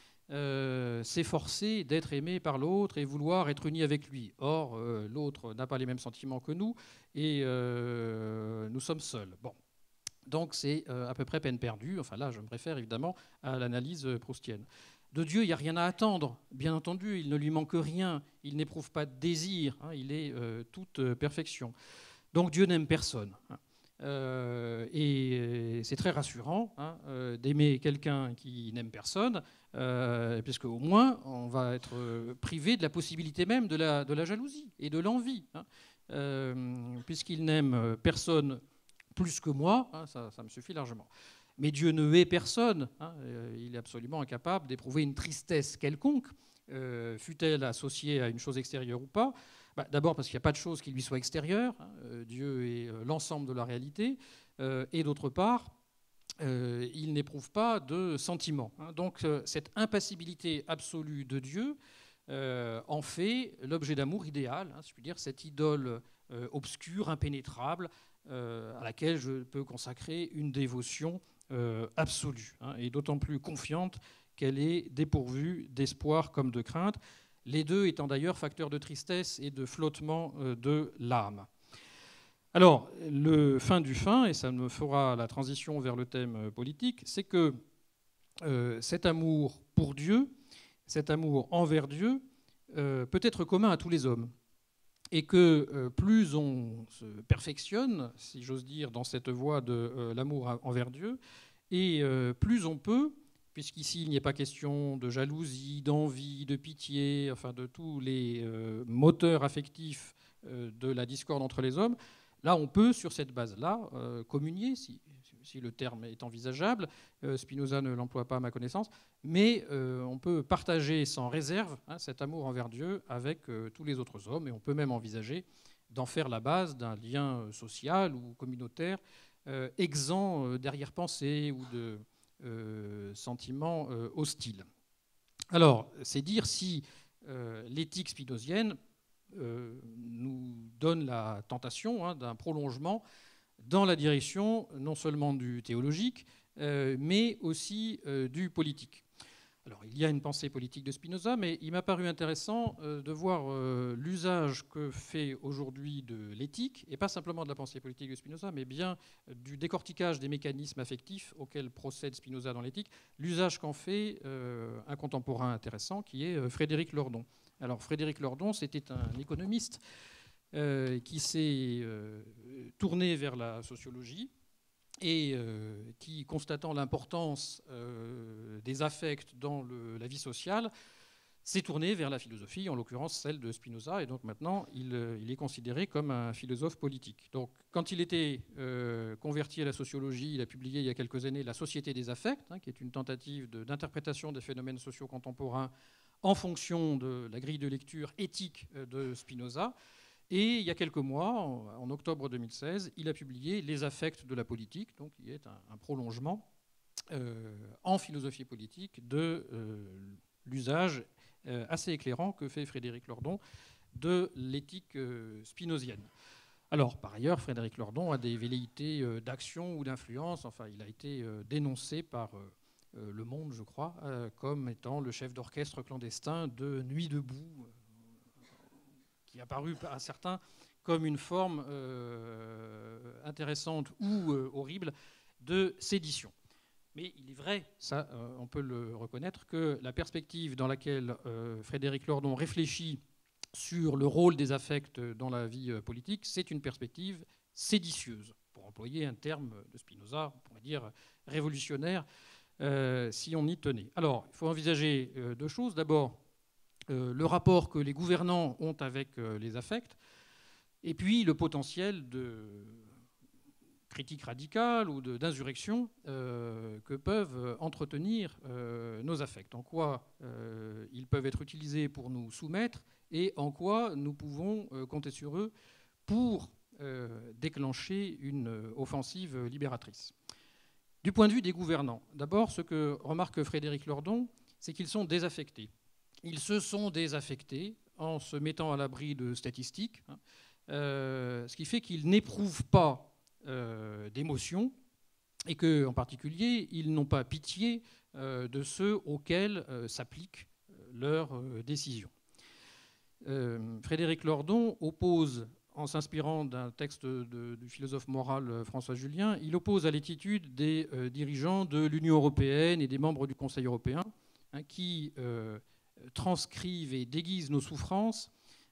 S'efforcer d'être aimé par l'autre et vouloir être uni avec lui. Or, l'autre n'a pas les mêmes sentiments que nous et nous sommes seuls. Bon. Donc c'est à peu près peine perdue. Enfin là, je me réfère évidemment à l'analyse proustienne. De Dieu, il n'y a rien à attendre. Bien entendu, il ne lui manque rien. Il n'éprouve pas de désir. Il est toute perfection. Donc Dieu n'aime personne. Et c'est très rassurant d'aimer quelqu'un qui n'aime personne, puisque au moins on va être privé de la possibilité même de la jalousie et de l'envie, puisqu'il n'aime personne plus que moi, ça me suffit largement. Mais Dieu ne hait personne, il est absolument incapable d'éprouver une tristesse quelconque, fût-elle associée à une chose extérieure ou pas. D'abord parce qu'il n'y a pas de chose qui lui soit extérieure, Dieu est l'ensemble de la réalité, et d'autre part, il n'éprouve pas de sentiments. Donc cette impassibilité absolue de Dieu en fait l'objet d'amour idéal, si je puis dire, cette idole obscure, impénétrable, à laquelle je peux consacrer une dévotion absolue, et d'autant plus confiante qu'elle est dépourvue d'espoir comme de crainte, les deux étant d'ailleurs facteurs de tristesse et de flottement de l'âme. Alors, le fin du fin, et ça me fera la transition vers le thème politique, c'est que cet amour pour Dieu, cet amour envers Dieu, peut être commun à tous les hommes. Et que plus on se perfectionne, si j'ose dire, dans cette voie de l'amour envers Dieu, et plus on peut, puisqu'ici il n'y a pas question de jalousie, d'envie, de pitié, enfin de tous les moteurs affectifs de la discorde entre les hommes, là on peut, sur cette base-là, communier, si le terme est envisageable. Spinoza ne l'emploie pas à ma connaissance, mais on peut partager sans réserve cet amour envers Dieu avec tous les autres hommes, et on peut même envisager d'en faire la base d'un lien social ou communautaire exempt d'arrière-pensée ou de sentiments hostiles. Alors, c'est dire si l'éthique spinozienne nous donne la tentation d'un prolongement dans la direction non seulement du théologique, mais aussi du politique. Alors, il y a une pensée politique de Spinoza, mais il m'a paru intéressant de voir l'usage que fait aujourd'hui de l'éthique, et pas simplement de la pensée politique de Spinoza, mais bien du décortiquage des mécanismes affectifs auxquels procède Spinoza dans l'éthique, l'usage qu'en fait un contemporain intéressant, qui est Frédéric Lordon. Alors, Frédéric Lordon, c'était un économiste qui s'est tourné vers la sociologie, et qui, constatant l'importance des affects dans la vie sociale, s'est tourné vers la philosophie, en l'occurrence celle de Spinoza, et donc maintenant il est considéré comme un philosophe politique. Donc quand il était converti à la sociologie, il a publié il y a quelques années La Société des affects, qui est une tentative d'interprétation des phénomènes sociaux contemporains en fonction de la grille de lecture éthique de Spinoza. Et il y a quelques mois, en octobre 2016, il a publié Les affects de la politique, donc qui est un prolongement en philosophie politique de l'usage assez éclairant que fait Frédéric Lordon de l'éthique spinozienne. Alors, par ailleurs, Frédéric Lordon a des velléités d'action ou d'influence. Enfin, il a été dénoncé par Le Monde, je crois, comme étant le chef d'orchestre clandestin de Nuit debout, qui a paru à certains comme une forme intéressante ou horrible de sédition. Mais il est vrai, ça on peut le reconnaître, que la perspective dans laquelle Frédéric Lordon réfléchit sur le rôle des affects dans la vie politique, c'est une perspective séditieuse, pour employer un terme de Spinoza, on pourrait dire révolutionnaire, si on y tenait. Alors, il faut envisager deux choses. D'abord, le rapport que les gouvernants ont avec les affects, et puis le potentiel de critique radicale ou d'insurrection que peuvent entretenir nos affects. En quoi ils peuvent être utilisés pour nous soumettre et en quoi nous pouvons compter sur eux pour déclencher une offensive libératrice. Du point de vue des gouvernants, d'abord, ce que remarque Frédéric Lordon, c'est qu'ils sont désaffectés. Ils se sont désaffectés en se mettant à l'abri de statistiques, ce qui fait qu'ils n'éprouvent pas d'émotion et qu'en particulier, ils n'ont pas pitié de ceux auxquels s'appliquent leurs décisions. Frédéric Lordon oppose en s'inspirant d'un texte du philosophe moral François Julien, il oppose à l'attitude des dirigeants de l'Union européenne et des membres du Conseil européen, hein, qui transcrivent et déguisent nos souffrances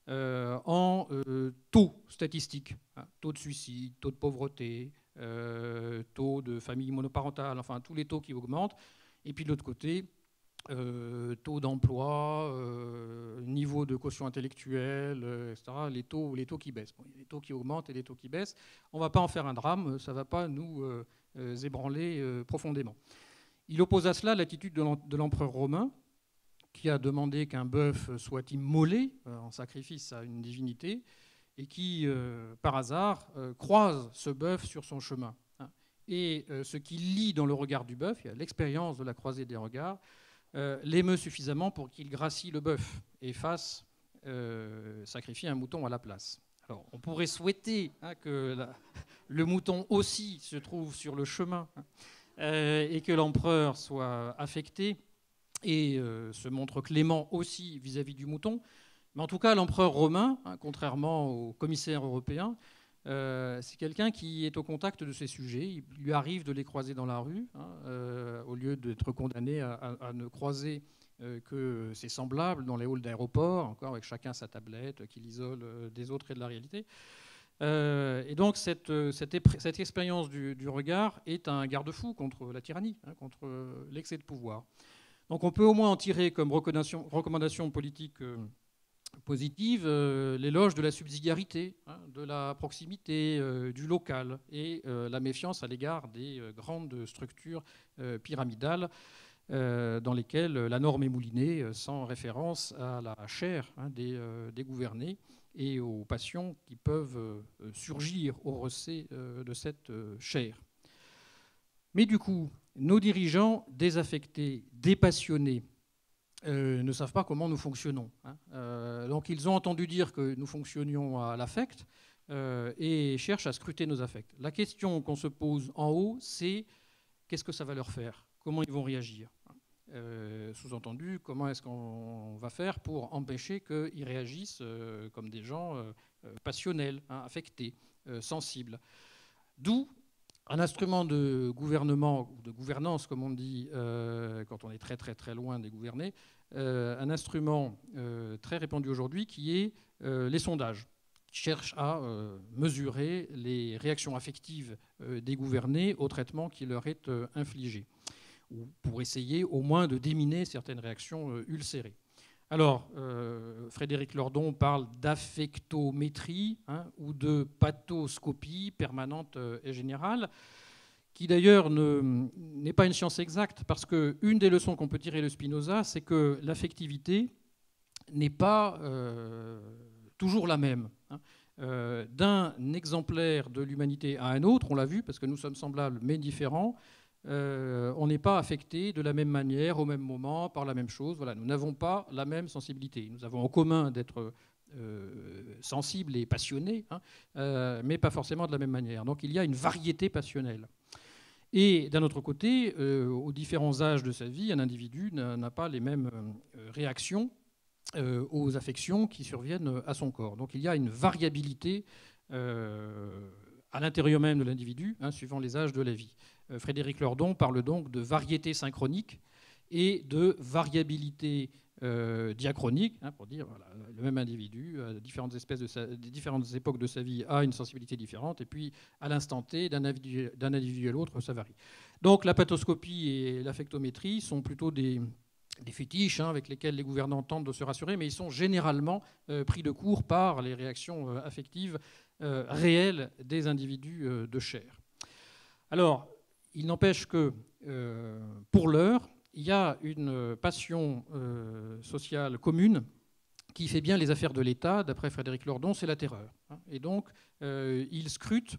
en taux statistiques, hein, taux de suicide, taux de pauvreté, taux de famille monoparentale, enfin tous les taux qui augmentent. Et puis de l'autre côté, taux d'emploi, niveau de quotient intellectuel, etc., les taux qui baissent. Bon, il y a des taux qui augmentent et des taux qui baissent. On ne va pas en faire un drame, ça ne va pas nous ébranler profondément. Il oppose à cela l'attitude de l'empereur romain, qui a demandé qu'un bœuf soit immolé en sacrifice à une divinité, et qui, par hasard, croise ce bœuf sur son chemin. Et ce qu'il lit dans le regard du bœuf, il y a l'expérience de la croisée des regards, l'émeut suffisamment pour qu'il gracie le bœuf et fasse sacrifier un mouton à la place. Alors, on pourrait souhaiter que le mouton aussi se trouve sur le chemin et que l'empereur soit affecté et se montre clément aussi vis-à-vis du mouton. Mais en tout cas, l'empereur romain, contrairement au commissaire européen, c'est quelqu'un qui est au contact de ces sujets. Il lui arrive de les croiser dans la rue, au lieu d'être condamné à ne croiser que ses semblables dans les halls d'aéroport, encore avec chacun sa tablette qui l'isole des autres et de la réalité. Et donc cette expérience du regard est un garde-fou contre la tyrannie, contre l'excès de pouvoir. Donc on peut au moins en tirer comme recommandation politique positive l'éloge de la subsidiarité, de la proximité, du local et la méfiance à l'égard des grandes structures pyramidales dans lesquelles la norme est moulinée sans référence à la chair des gouvernés et aux passions qui peuvent surgir au recès de cette chair. Mais du coup, nos dirigeants désaffectés, dépassionnés, ne savent pas comment nous fonctionnons. Donc ils ont entendu dire que nous fonctionnions à l'affect et cherchent à scruter nos affects. La question qu'on se pose en haut, c'est qu'est-ce que ça va leur faire? Comment ils vont réagir? Sous-entendu, comment est-ce qu'on va faire pour empêcher qu'ils réagissent comme des gens passionnels, affectés, sensibles? D'où un instrument de gouvernement, de gouvernance, comme on dit, quand on est très très très loin des gouvernés, un instrument très répandu aujourd'hui qui est les sondages, qui cherchent à mesurer les réactions affectives des gouvernés au traitement qui leur est infligé, ou pour essayer au moins de déminer certaines réactions ulcérées. Alors, Frédéric Lordon parle d'affectométrie ou de pathoscopie permanente et générale, qui d'ailleurs n'est pas une science exacte, parce qu'une des leçons qu'on peut tirer de Spinoza, c'est que l'affectivité n'est pas toujours la même. D'un exemplaire de l'humanité à un autre, on l'a vu, parce que nous sommes semblables mais différents, on n'est pas affecté de la même manière, au même moment, par la même chose. Voilà, nous n'avons pas la même sensibilité. Nous avons en commun d'être sensibles et passionnés, mais pas forcément de la même manière. Donc il y a une variété passionnelle. Et d'un autre côté, aux différents âges de sa vie, un individu n'a pas les mêmes réactions aux affections qui surviennent à son corps. Donc il y a une variabilité à l'intérieur même de l'individu, suivant les âges de la vie. Frédéric Lordon parle donc de variété synchronique et de variabilité diachronique, pour dire voilà, le même individu, à différentes époques de sa vie, a une sensibilité différente, et puis à l'instant T, d'un individu à l'autre, ça varie. Donc la pathoscopie et l'affectométrie sont plutôt des fétiches avec lesquels les gouvernants tentent de se rassurer, mais ils sont généralement pris de court par les réactions affectives réelles des individus de chair. Alors, il n'empêche que, pour l'heure, il y a une passion sociale commune qui fait bien les affaires de l'État, d'après Frédéric Lordon, c'est la terreur. Et donc, il scrute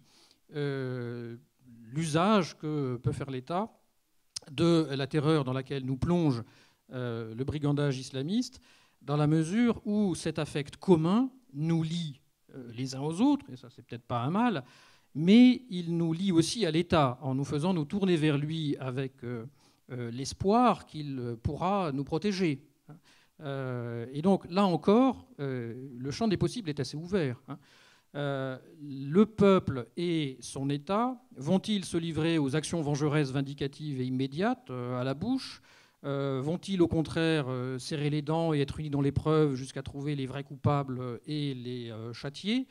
l'usage que peut faire l'État de la terreur dans laquelle nous plonge le brigandage islamiste, dans la mesure où cet affect commun nous lie les uns aux autres, et ça c'est peut-être pas un mal, mais il nous lie aussi à l'État, en nous faisant nous tourner vers lui avec l'espoir qu'il pourra nous protéger. Et donc, là encore, le champ des possibles est assez ouvert. Le peuple et son État vont-ils se livrer aux actions vengeresses, vindicatives et immédiates à la bouche? Vont-ils au contraire serrer les dents et être unis dans l'épreuve jusqu'à trouver les vrais coupables et les châtier?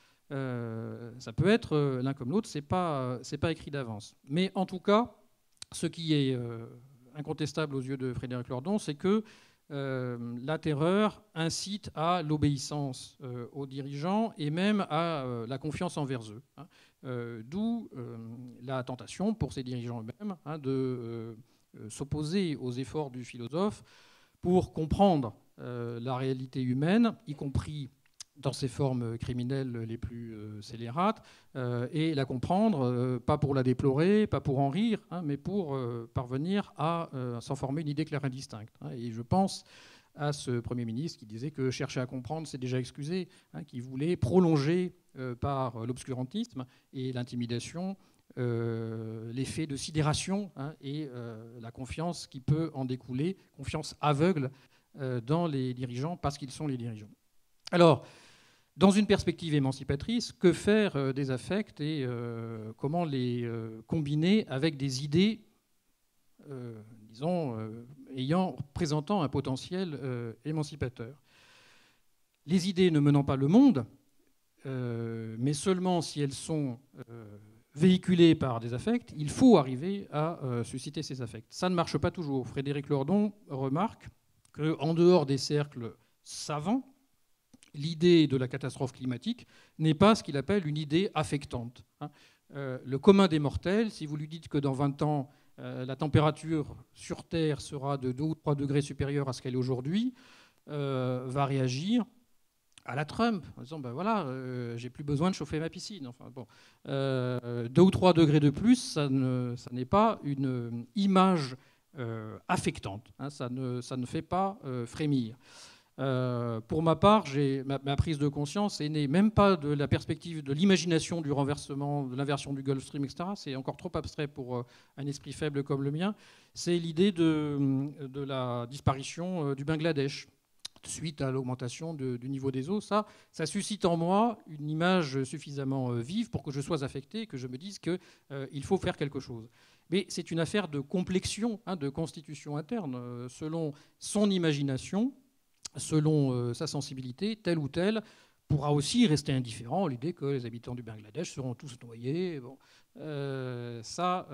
Ça peut être l'un comme l'autre, c'est pas écrit d'avance. Mais en tout cas, ce qui est incontestable aux yeux de Frédéric Lordon, c'est que la terreur incite à l'obéissance aux dirigeants et même à la confiance envers eux. D'où la tentation pour ces dirigeants eux-mêmes de s'opposer aux efforts du philosophe pour comprendre la réalité humaine, y compris dans ses formes criminelles les plus scélérates, et la comprendre, pas pour la déplorer, pas pour en rire, mais pour parvenir à s'en former une idée claire et distincte. Et je pense à ce Premier ministre qui disait que chercher à comprendre, c'est déjà excuser, qui voulait prolonger par l'obscurantisme et l'intimidation l'effet de sidération et la confiance qui peut en découler, confiance aveugle dans les dirigeants parce qu'ils sont les dirigeants. Alors, dans une perspective émancipatrice, que faire des affects et comment les combiner avec des idées, disons, présentant un potentiel émancipateur? Les idées ne menant pas le monde, mais seulement si elles sont véhiculées par des affects, il faut arriver à susciter ces affects. Ça ne marche pas toujours. Frédéric Lordon remarque qu'en dehors des cercles savants, l'idée de la catastrophe climatique n'est pas ce qu'il appelle une idée affectante. Le commun des mortels, si vous lui dites que dans 20 ans, la température sur Terre sera de 2 ou 3 degrés supérieure à ce qu'elle est aujourd'hui, va réagir à la Trump, en disant ben voilà, j'ai plus besoin de chauffer ma piscine. Enfin, bon, 2 ou 3 degrés de plus, ça n'est pas une image affectante. Ça ne fait pas frémir. Pour ma part, ma prise de conscience est née même pas de la perspective de l'imagination du renversement, de l'inversion du Gulf Stream, etc. C'est encore trop abstrait pour un esprit faible comme le mien. C'est l'idée de la disparition du Bangladesh suite à l'augmentation du niveau des eaux. Ça suscite en moi une image suffisamment vive pour que je sois affecté, que je me dise qu'il faut faire quelque chose. Mais c'est une affaire de complexion, de constitution interne, selon son imagination, selon sa sensibilité, tel ou tel pourra aussi rester indifférent à l'idée que les habitants du Bangladesh seront tous noyés. Bon. Le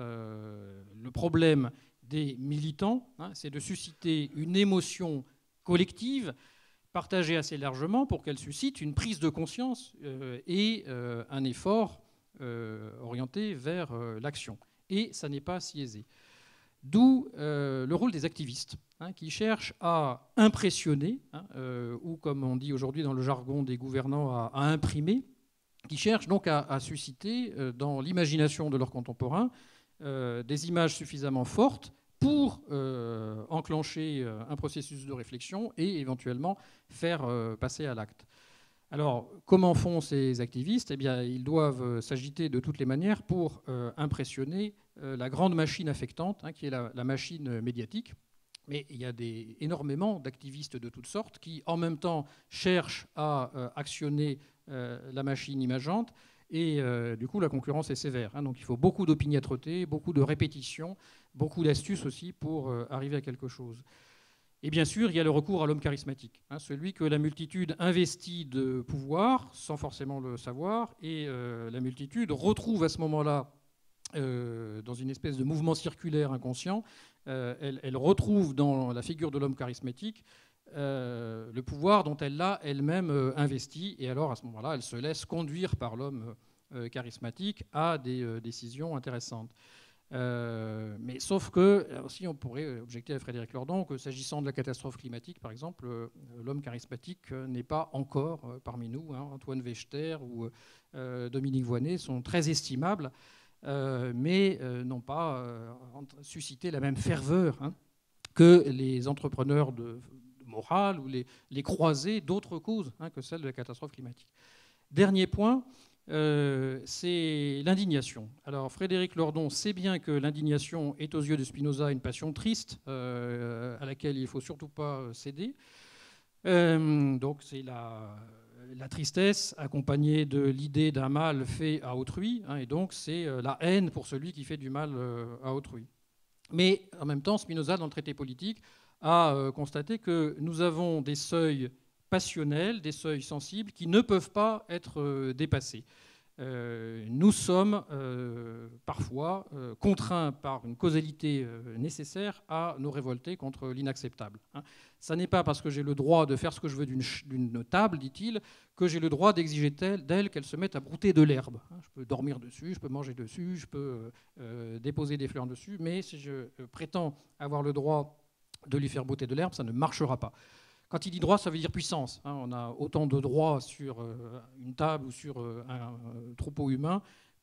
problème des militants, c'est de susciter une émotion collective, partagée assez largement pour qu'elle suscite une prise de conscience et un effort orienté vers l'action. Et ça n'est pas si aisé. D'où le rôle des activistes, qui cherchent à impressionner, ou comme on dit aujourd'hui dans le jargon des gouvernants, à imprimer, qui cherchent donc à susciter dans l'imagination de leurs contemporains des images suffisamment fortes pour enclencher un processus de réflexion et éventuellement faire passer à l'acte. Alors, comment font ces activistes ? Eh bien, ils doivent s'agiter de toutes les manières pour impressionner la grande machine affectante, qui est la machine médiatique. Mais il y a énormément d'activistes de toutes sortes qui, en même temps, cherchent à actionner la machine imageante. Et du coup, la concurrence est sévère. Donc, il faut beaucoup d'opiniâtreté, beaucoup de répétition, beaucoup d'astuces aussi pour arriver à quelque chose. Et bien sûr, il y a le recours à l'homme charismatique, celui que la multitude investit de pouvoir, sans forcément le savoir, et la multitude retrouve à ce moment-là, dans une espèce de mouvement circulaire inconscient, elle retrouve dans la figure de l'homme charismatique le pouvoir dont elle l'a elle-même investi, et alors à ce moment-là, elle se laisse conduire par l'homme charismatique à des décisions intéressantes. Mais sauf que, aussi on pourrait objecter à Frédéric Lordon que s'agissant de la catastrophe climatique, par exemple, l'homme charismatique n'est pas encore parmi nous. Antoine Wechter ou Dominique Voynet sont très estimables, mais n'ont pas suscité la même ferveur que les entrepreneurs de morale ou les croisés d'autres causes que celle de la catastrophe climatique. Dernier point, c'est l'indignation. Alors Frédéric Lordon sait bien que l'indignation est aux yeux de Spinoza une passion triste à laquelle il ne faut surtout pas céder. Donc c'est la tristesse accompagnée de l'idée d'un mal fait à autrui, et donc c'est la haine pour celui qui fait du mal à autrui. Mais en même temps, Spinoza, dans le traité politique, a constaté que nous avons des seuils passionnels, des seuils sensibles qui ne peuvent pas être dépassés. Nous sommes parfois contraints par une causalité nécessaire à nous révolter contre l'inacceptable. Ça n'est pas parce que j'ai le droit de faire ce que je veux d'une table, dit-il, que j'ai le droit d'exiger d'elle qu'elle se mette à brouter de l'herbe. Je peux dormir dessus, je peux manger dessus, je peux déposer des fleurs dessus, mais si je prétends avoir le droit de lui faire brouter de l'herbe, ça ne marchera pas. Quand il dit droit, ça veut dire puissance. On a autant de droits sur une table ou sur un troupeau humain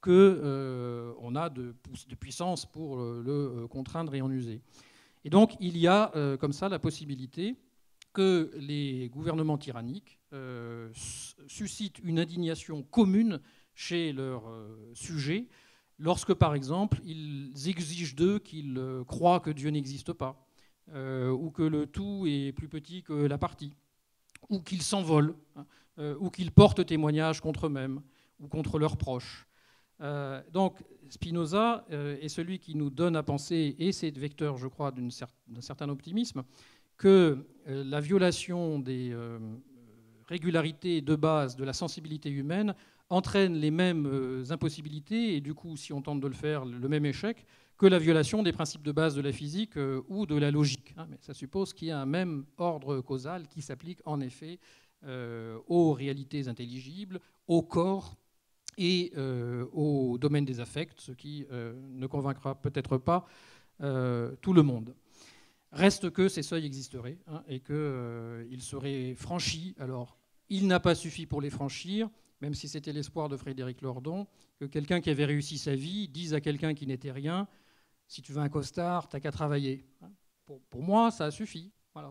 qu'on a de puissance pour le contraindre et en user. Et donc, il y a comme ça la possibilité que les gouvernements tyranniques suscitent une indignation commune chez leurs sujets lorsque, par exemple, ils exigent d'eux qu'ils croient que Dieu n'existe pas. Ou que le tout est plus petit que la partie, ou qu'ils s'envolent, ou qu'ils portent témoignage contre eux-mêmes ou contre leurs proches. Donc Spinoza est celui qui nous donne à penser, et c'est vecteur, je crois, d'un certain optimisme, que la violation des régularités de base de la sensibilité humaine entraîne les mêmes impossibilités, et du coup, si on tente de le faire, le même échec, que la violation des principes de base de la physique ou de la logique. Mais ça suppose qu'il y a un même ordre causal qui s'applique en effet aux réalités intelligibles, au corps et au domaine des affects, ce qui ne convaincra peut-être pas tout le monde. Reste que ces seuils existeraient et qu'ils seraient franchis. Alors, il n'a pas suffi pour les franchir, même si c'était l'espoir de Frédéric Lordon, que quelqu'un qui avait réussi sa vie dise à quelqu'un qui n'était rien: si tu veux un costard, t'as qu'à travailler. Pour moi, ça a suffi. Voilà.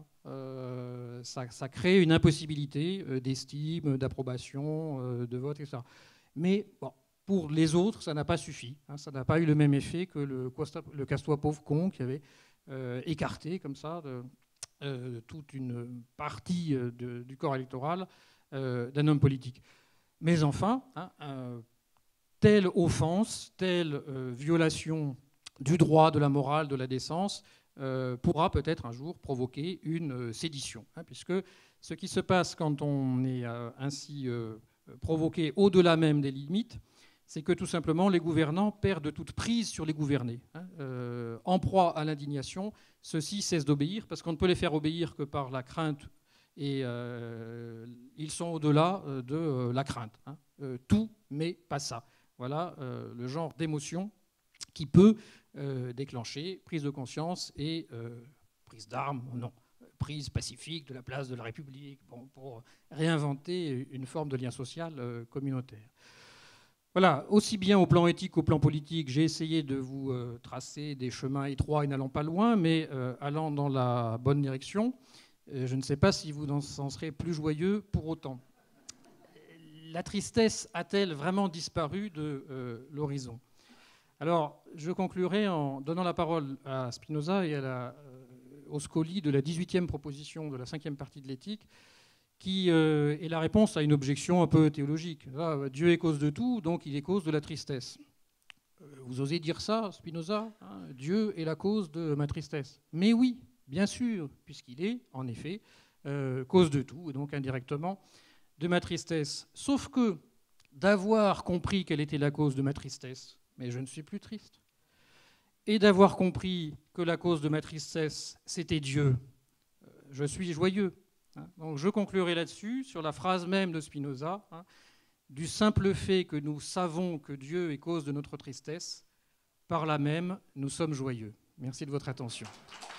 Ça crée une impossibilité d'estime, d'approbation, de vote, etc. Mais bon, pour les autres, ça n'a pas suffi. Ça n'a pas eu le même effet que le casse-toi pauvre con qui avait écarté comme ça toute une partie du corps électoral d'un homme politique. Mais enfin, telle offense, telle violation du droit, de la morale, de la décence, pourra peut-être un jour provoquer une sédition. Puisque ce qui se passe quand on est ainsi provoqué au-delà même des limites, c'est que tout simplement les gouvernants perdent toute prise sur les gouvernés. En proie à l'indignation, ceux-ci cessent d'obéir, parce qu'on ne peut les faire obéir que par la crainte, et ils sont au-delà de la crainte. Tout, mais pas ça. Voilà le genre d'émotion qui peut déclencher prise de conscience et prise d'armes, non, prise pacifique de la place de la République, pour réinventer une forme de lien social communautaire. Voilà, aussi bien au plan éthique qu'au plan politique, j'ai essayé de vous tracer des chemins étroits et n'allant pas loin, mais allant dans la bonne direction. Je ne sais pas si vous en serez plus joyeux pour autant. La tristesse a-t-elle vraiment disparu de l'horizon ? Alors, je conclurai en donnant la parole à Spinoza et au Scoli de la 18e proposition de la 5e partie de l'éthique, qui est la réponse à une objection un peu théologique. Là, Dieu est cause de tout, donc il est cause de la tristesse. Vous osez dire ça, Spinoza ? Dieu est la cause de ma tristesse. Mais oui, bien sûr, puisqu'il est, en effet, cause de tout, et donc indirectement de ma tristesse. Sauf que d'avoir compris quelle était la cause de ma tristesse, mais je ne suis plus triste, et d'avoir compris que la cause de ma tristesse, c'était Dieu, je suis joyeux. Donc je conclurai là-dessus, sur la phrase même de Spinoza, du simple fait que nous savons que Dieu est cause de notre tristesse, par là même, nous sommes joyeux. Merci de votre attention.